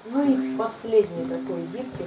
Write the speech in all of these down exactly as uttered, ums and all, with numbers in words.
Ну и последний такой диптих.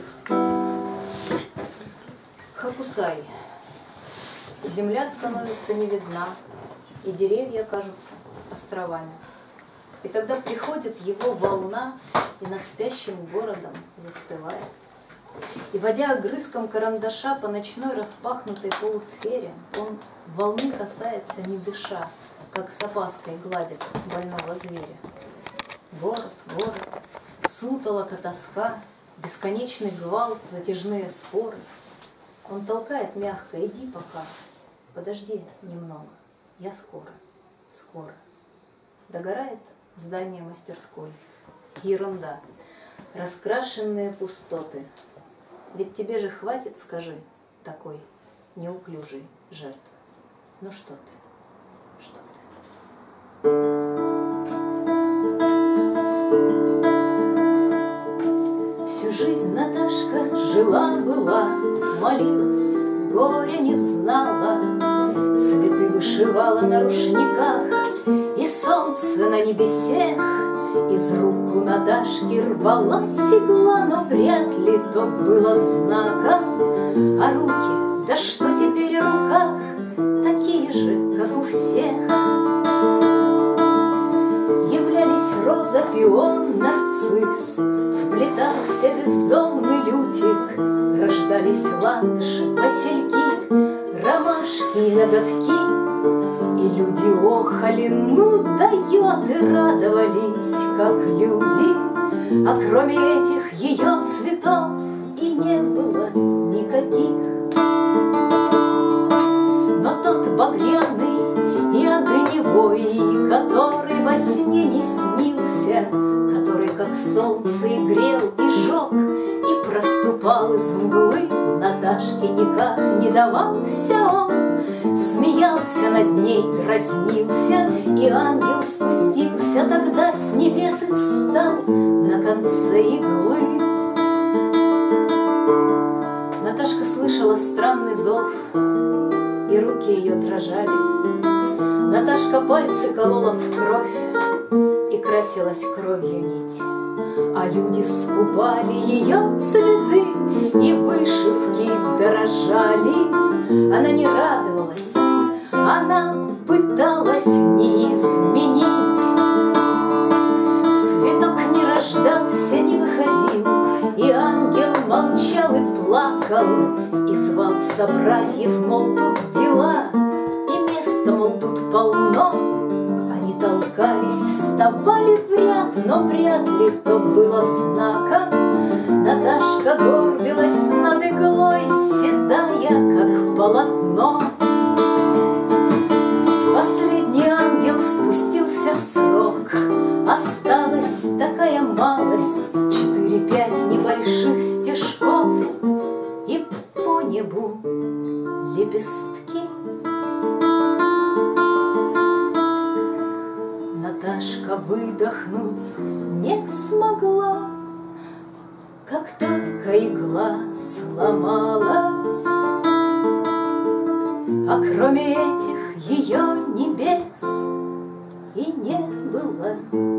Хокусай. Земля становится не видна, и деревья кажутся островами. И тогда приходит его волна, и над спящим городом застывает. И, водя огрызком карандаша по ночной распахнутой полусфере, он волны касается, не дыша, как с опаской гладит больного зверя. Город, город, сутолока, тоска, бесконечный гвалт, затяжные споры. Он толкает мягко: иди пока, подожди немного, я скоро, скоро. Догорает здание мастерской. Ерунда, раскрашенные пустоты. Ведь тебе же хватит, скажи, такой неуклюжей жертвы. Ну что ты, что ты? Всю жизнь Наташка жила-была, молилась, горя не знала, цветы вышивала на рушниках, и солнце на небесех из рук у Наташки рвалась игла, но вряд ли то было знаком. А руки, да что теперь в руках, такие же, как у всех. Являлись роза, пион, нарцисс, вплетался бездомный лютик, рождались ландыши, васильки, ромашки и ноготки. И люди охали, ну дает, и радовались, как люди. А кроме этих ее цветов и не было никаких. Но тот багряный и огневой, который во сне не снился, который как солнце и грел, и жег, и проступал из мглы, Наташке никак не давался он. Смеялся над ней, дразнился, и ангел спустился тогда с небес и встал на конце иглы. Наташка слышала странный зов, и руки ее дрожали. Наташка пальцы колола в кровь, и красилась кровью нить. А люди скупали ее цветы, и вышивки дорожали. Она не радовалась, она пыталась не изменить. Цветок не рождался, не выходил, и ангел молчал и плакал, и звал собратьев, мол, тут дела, и места, мол, тут полно. Они толкались, вставали в ряд, но вряд ли то было знаком. Наташка горбилась над иглой, седая, как полотно. Последний ангел спустился в срок, осталась такая малость, четыре-пять небольших стежков, и по небу лепестки. Наташка выдохнуть не смогла, как только игла сломалась. А кроме этих ее небес и не было